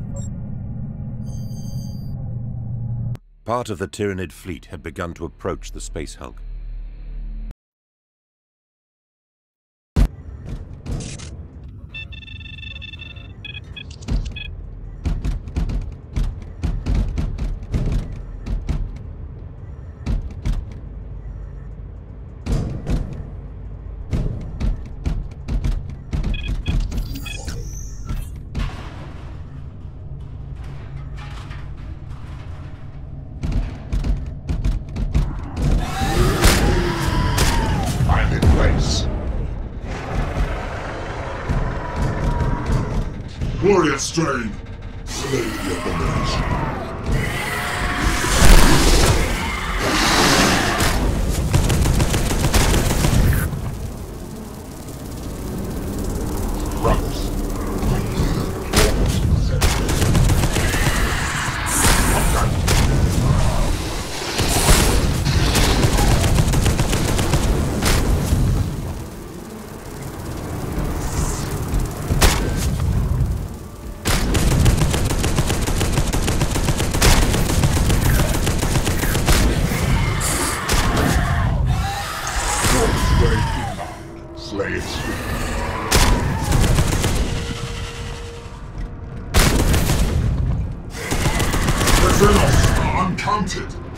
Part of the Tyranid fleet had begun to approach the Space Hulk. Warrior strain! Slay the abomination. Slay its The Xenos are uncounted!